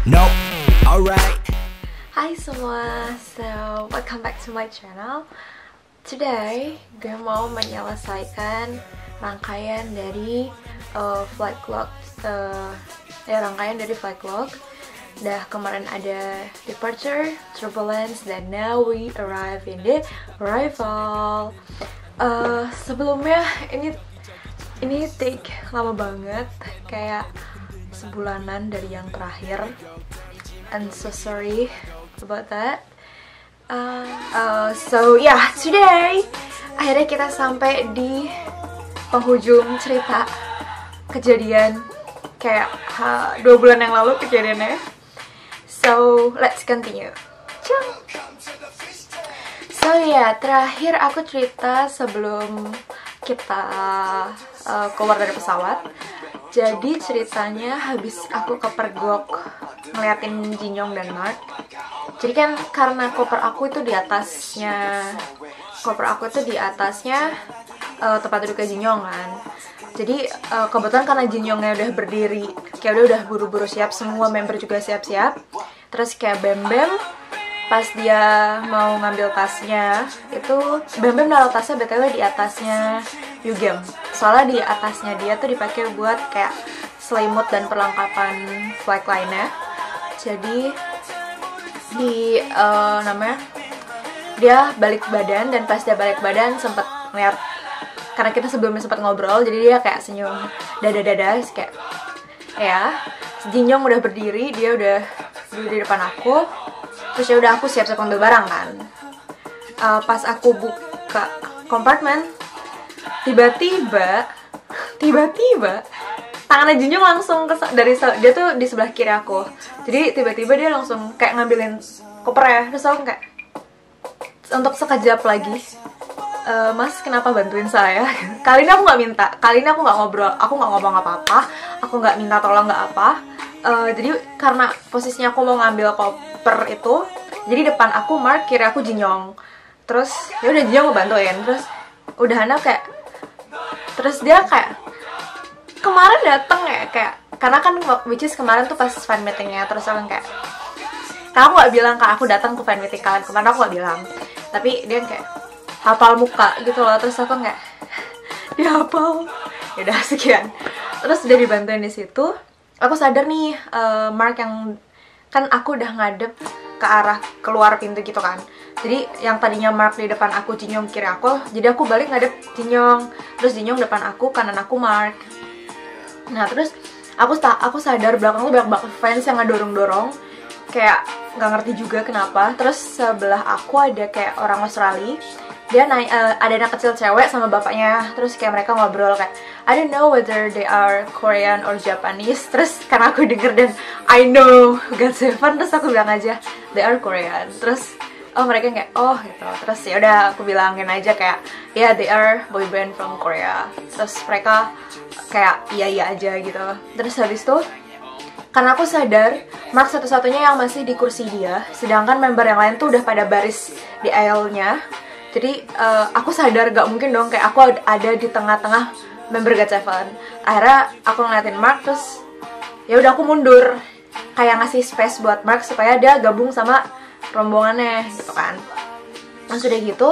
No, alright. Hai semua, so welcome back to my channel. Today, gue mau menyelesaikan rangkaian dari flight log, rangkaian dari flight log. Dah kemarin ada departure, turbulence, dan now we arrive in the arrival. Sebelumnya ini take lama banget, kayak sebulanan dari yang terakhir. I'm so sorry about that. So yeah, today akhirnya kita sampai di penghujung cerita kejadian kayak 2 bulan yang lalu kejadiannya. So let's continue. So yeah, terakhir aku cerita sebelum kita keluar dari pesawat. Jadi ceritanya habis aku kepergok ngeliatin Jinyoung dan Mark. Jadi kan karena koper aku itu di atasnya tempat duduknya Jinyoung kan. Jadi kebetulan karena Jinyoungnya udah berdiri, kayak udah buru-buru siap, semua member juga siap-siap. Terus kayak Bem pas dia mau ngambil tasnya, itu Bem naruh tasnya BTW di atasnya Yugyeom. Soalnya di atasnya dia tuh dipakai buat kayak selimut dan perlengkapan flight lainnya. Jadi di dia balik badan, dan pas dia balik badan sempet ngeliat, karena kita sebelumnya sempat ngobrol, jadi dia kayak senyum dada kayak ya. Jinyoung udah berdiri, dia udah berdiri di depan aku. Terus ya udah aku siap-siap ambil barang kan. Pas aku buka kompartemen, tiba-tiba tangannya Jinyoung langsung dia tuh di sebelah kiri aku. Jadi tiba-tiba dia langsung kayak ngambilin kopernya. Terus aku kayak untuk sekejap lagi, Mas kenapa bantuin saya? Kali ini aku nggak minta, kali ini aku nggak ngobrol, aku nggak ngomong apa-apa, aku nggak minta tolong, nggak apa. Jadi karena posisinya aku mau ngambil koper itu, jadi depan aku Mark, kiri aku Jinyoung. Terus ya udah Jinyoung ngebantuin. Terus udahan kayak, terus dia kayak kemarin dateng ya, kayak karena kan which is kemarin tuh pas fan meetingnya. Terus aku kayak, karena aku nggak bilang kak aku datang ke fan meeting kalian kemarin, aku nggak bilang. Tapi dia kayak hafal muka gitu loh. Terus aku kayak dia hafal. Ya udah sekian. Terus udah dibantuin di situ. Aku sadar nih, Mark yang kan aku udah ngadep ke arah keluar pintu gitu kan. Jadi yang tadinya Mark di depan aku, Jinyoung kiri aku, jadi aku balik ngadep Jinyoung. Terus Jinyoung depan aku, kanan aku Mark. Nah terus aku sadar belakang tuh banyak banget fans yang ngedorong-dorong, kayak nggak ngerti juga kenapa. Terus sebelah aku ada kayak orang Australia, dia naik, ada anak kecil cewek sama bapaknya. Terus kayak mereka ngobrol kayak I don't know whether they are Korean or Japanese. Terus karena aku denger dan I know GOT7, terus aku bilang aja they are Korean. Terus oh mereka kayak oh gitu. Terus ya udah aku bilangin aja kayak yeah they are boy band from Korea. Terus mereka kayak iya aja gitu. Terus habis itu karena aku sadar Mark satu-satunya yang masih di kursi dia, sedangkan member yang lain tuh udah pada baris di aisle-nya. Jadi aku sadar gak mungkin dong kayak aku ada di tengah-tengah member GOT7. Akhirnya aku ngeliatin Mark, terus ya udah aku mundur kayak ngasih space buat Mark supaya dia gabung sama rombongannya gitu kan. Terus udah gitu,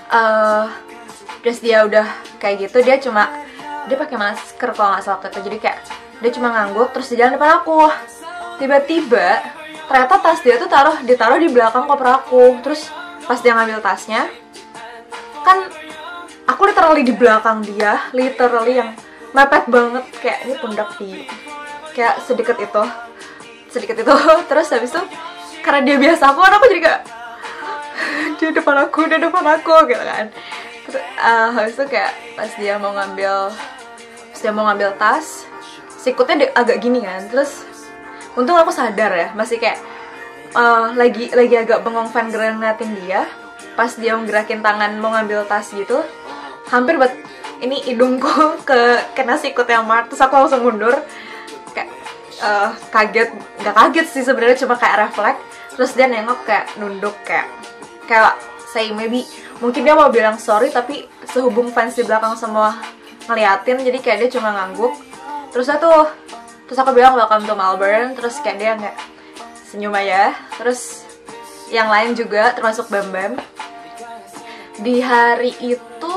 terus dia udah kayak gitu, dia pakai masker kalau nggak salah waktu itu. Jadi kayak dia cuma ngangguk, terus di jalan depan aku. Tiba-tiba ternyata tas dia tuh ditaruh di belakang koper aku. Terus pas dia ngambil tasnya, kan aku literally di belakang dia, literally yang mepet banget, kayak ini pundak di kayak sedekat itu. Terus habis itu karena dia biasa aku jadi kayak dia depan aku gitu kan. Terus habis itu kayak pas dia mau ngambil tas, sikutnya agak gini kan. Terus untung aku sadar ya, masih kayak lagi agak bengong fangirl ngeliatin dia. Pas dia gerakin tangan mau ngambil tas gitu, hampir buat ini hidungku kena sikutnya Mark. Terus aku langsung mundur kayak nggak kaget sih sebenarnya, cuma kayak refleks. Terus dia nengok kayak nunduk kayak say maybe mungkin dia mau bilang sorry, tapi sehubung fans di belakang semua ngeliatin, jadi kayak dia cuma ngangguk. Terus aku bilang welcome to Melbourne. Terus kayak dia senyum aja. Terus yang lain juga termasuk Bam Bam. Di hari itu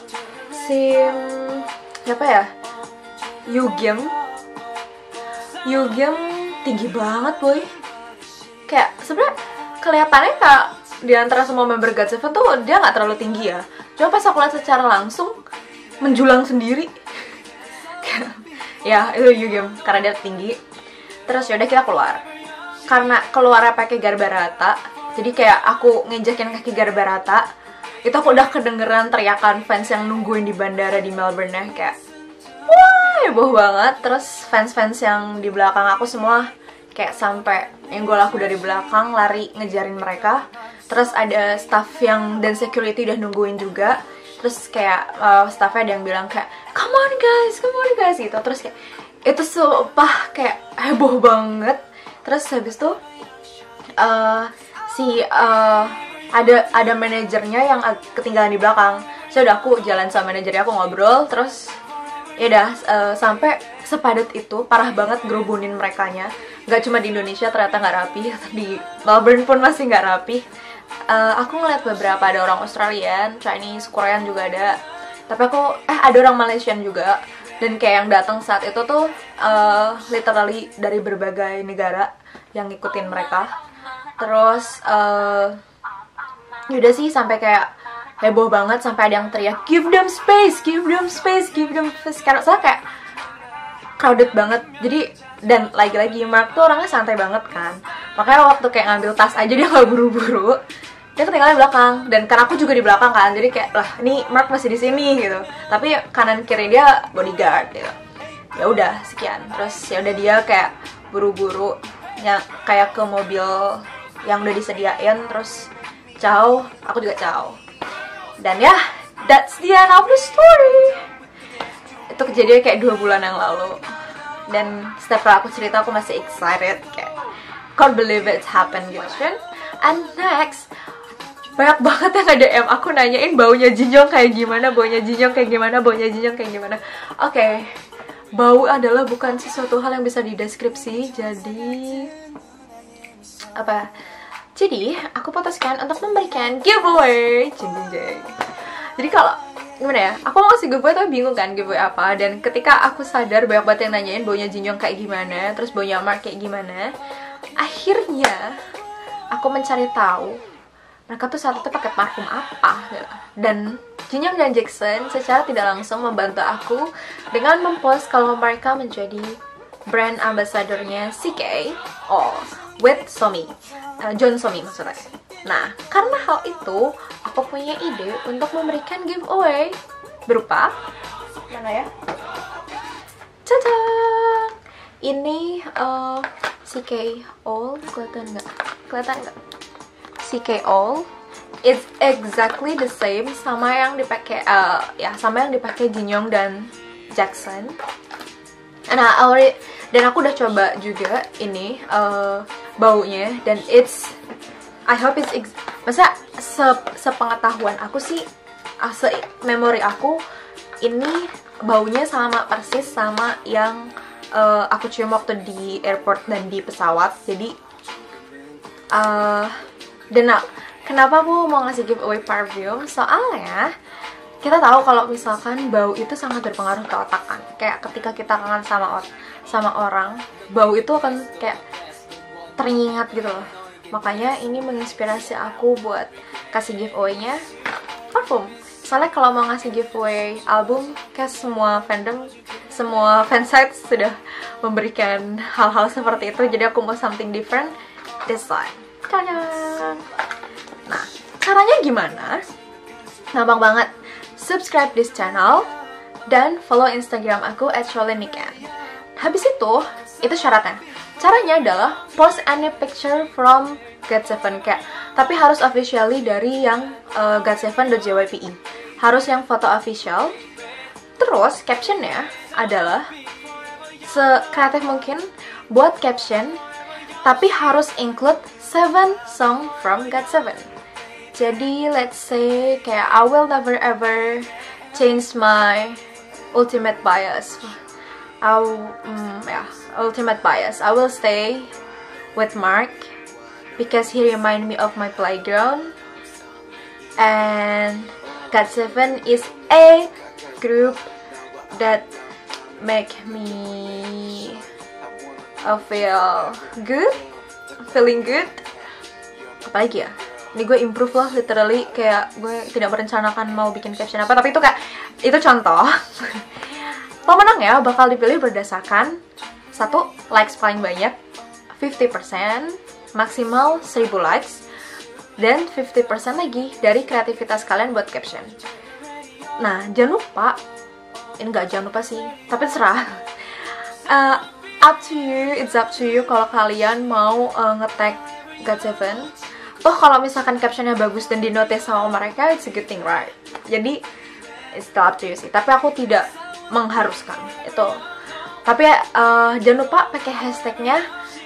siapa ya, Yugyeom tinggi banget boy. Kayak sebenarnya kelihatannya kayak di antara semua member GOT7 tuh dia nggak terlalu tinggi ya. Cuma pas aku lihat secara langsung menjulang sendiri. Ya itu Yugyeom karena dia tinggi. Terus yaudah kita keluar. Karena keluarnya pakai garba rata, jadi kayak aku ngejakin kaki garba rata, itu aku udah kedengeran teriakan fans yang nungguin di bandara di Melbourne ya, kayak wah heboh banget. Terus fans-fans yang di belakang aku semua kayak sampai nyenggol aku dari belakang, lari ngejarin mereka. Terus ada staff yang dan security udah nungguin juga. Terus kayak staffnya ada yang bilang kayak come on guys gitu. Terus kayak itu sumpah kayak heboh banget. Terus habis itu ada manajernya yang ketinggalan di belakang. So udah aku jalan sama manajernya, aku ngobrol. Terus ya udah sampai sepadat itu, parah banget ngerubunin merekanya. Gak cuma di Indonesia ternyata nggak rapi, di Melbourne pun masih nggak rapi. Aku ngeliat beberapa, ada orang Australian, Chinese, Korean juga ada. Tapi aku ada orang Malaysian juga. Dan kayak yang datang saat itu tuh literally dari berbagai negara yang ngikutin mereka. Terus yaudah sih sampai kayak heboh banget, sampai ada yang teriak give them space. Karena saya kayak crowded banget. Jadi dan lagi-lagi Mark tuh orangnya santai banget kan. Makanya waktu kayak ngambil tas aja dia gak buru-buru. Dia ketinggalan di belakang, dan karena aku juga di belakang kan, jadi kayak lah ini Mark masih di sini gitu. Tapi kanan kiri dia bodyguard gitu. Ya udah sekian. Terus ya udah dia kayak buru-buru yang kayak ke mobil yang udah disediain, terus ciao, aku juga ciao. Dan ya that's the end of the story. Itu kejadian kayak 2 bulan yang lalu. Dan setiap kali aku cerita aku masih excited, kayak can't believe it happened gitu kan. And next, banyak banget yang nge-DM aku nanyain baunya Jinyoung kayak gimana, Oke, bau adalah bukan sesuatu hal yang bisa dideskripsi. Jadi apa? Jadi aku putuskan untuk memberikan giveaway. Jadi kalau gimana ya, aku mau ngasih giveaway tapi bingung kan giveaway apa. Dan ketika aku sadar banyak banget yang nanyain baunya Jinyoung kayak gimana, terus baunya Mark kayak gimana, akhirnya aku mencari tahu mereka tuh saat itu pakai parfum apa. Dan Jinyoung dan Jackson secara tidak langsung membantu aku dengan mempost kalau mereka menjadi brand ambassadornya CK All with Somi, John Somi maksudnya. Nah, karena hal itu aku punya ide untuk memberikan giveaway berupa mana ya? Caca! Ini CK All, kelihatan nggak? CK All, it's exactly the same sama yang dipakai sama yang dipakai Jinyoung dan Jackson. Nah, dan aku udah coba juga ini baunya, dan I hope it's masa sepengetahuan aku sih, memori aku ini baunya sama persis sama yang aku cium waktu di airport dan di pesawat. Jadi dan kenapa aku mau ngasih giveaway parfum? Soalnya kita tahu kalau misalkan bau itu sangat berpengaruh ke otak kan. Kayak ketika kita kangen sama orang, bau itu akan kayak teringat gitu loh. Makanya ini menginspirasi aku buat kasih giveaway-nya parfum. Soalnya kalau mau ngasih giveaway album, kayak semua fandom, semua fansites sudah memberikan hal-hal seperti itu. Jadi aku mau something different this time. Nah, caranya gimana? Gampang banget. Subscribe this channel dan follow Instagram aku @sholenikan. Habis itu syaratnya. Caranya adalah post any picture from GOT7 kayak, tapi harus officially dari yang got7.jype. Harus yang foto official. Terus captionnya adalah sekreatif mungkin buat caption, tapi harus include 7 song from GOT7. Jadi let's say kayak I will never ever change my ultimate bias. Ultimate bias. I will stay with Mark because he remind me of my playground. And GOT7 is a group that make me feeling good. Apalagi ya, ini gue improve lah, literally kayak gue tidak merencanakan mau bikin caption apa, tapi itu contoh. Pemenang ya bakal dipilih berdasarkan 1. Likes paling banyak 50%, maksimal 1000 likes, dan 50% lagi dari kreativitas kalian buat caption. Nah, jangan lupa, ini nggak jangan lupa sih, tapi terserah. It's up to you kalau kalian mau nge-tag GOT7. Toh kalau misalkan captionnya bagus dan di-notice sama mereka, it's a good thing, right? Jadi, it's still up to you sih. Tapi aku tidak mengharuskan itu. Tapi jangan lupa pakai hashtagnya.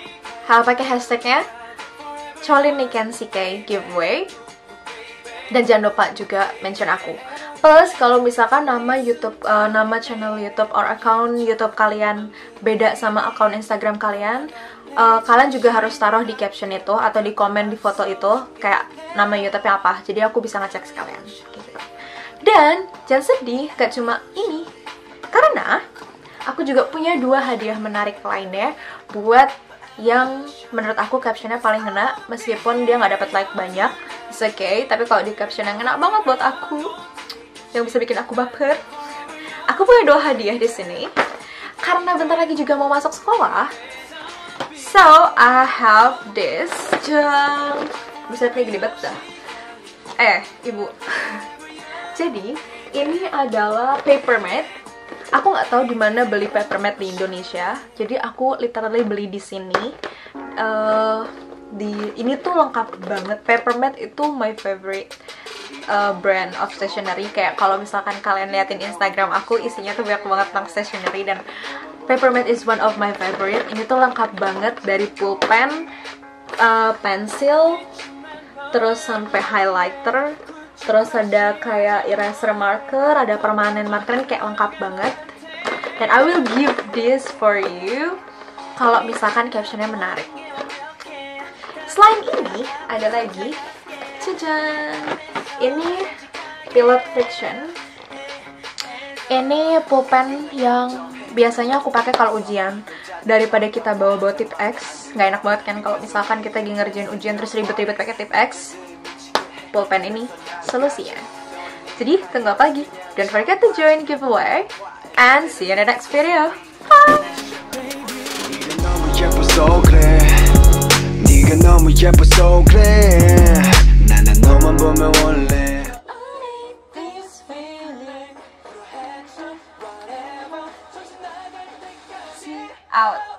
CholinNikenCK giveaway, dan jangan lupa juga mention aku. Plus kalau misalkan nama channel YouTube or account YouTube kalian beda sama account Instagram kalian, kalian juga harus taruh di caption itu atau di komen di foto itu kayak nama YouTube-nya apa, jadi aku bisa ngecek sekalian gitu. Dan jangan sedih, gak cuma ini, karena aku juga punya 2 hadiah menarik lainnya buat yang menurut aku captionnya paling ngena, meskipun dia nggak dapat like banyak, it's okay. Tapi kalau di caption yang ngena banget buat aku, yang bisa bikin aku baper, aku punya 2 hadiah di sini. Karena bentar lagi juga mau masuk sekolah, so I have this. Bisa kayak gede banget dah. Ibu. Jadi ini adalah papermate. Aku nggak tahu di mana beli papermate di Indonesia, jadi aku literally beli di sini. Ini tuh lengkap banget. Papermate itu my favorite brand of stationery. Kayak kalau misalkan kalian liatin Instagram aku, isinya tuh banyak banget tentang stationery, dan papermate is one of my favorite. Ini tuh lengkap banget, dari pulpen, pensil, terus sampai highlighter. Terus ada kayak eraser marker, ada permanent marker, kayak lengkap banget. Dan I will give this for you kalau misalkan captionnya menarik. Selain ini, ada lagi, ini Pilot Friction. Ini pulpen yang biasanya aku pakai kalau ujian. Daripada kita bawa-bawa tip X, nggak enak banget kan kalau misalkan kita lagi ngerjain ujian terus ribet-ribet pakai tip X. Pulpen ini solusinya. Jadi tunggu apa lagi? Don't forget to join giveaway and see you in the next video. Bye. Out.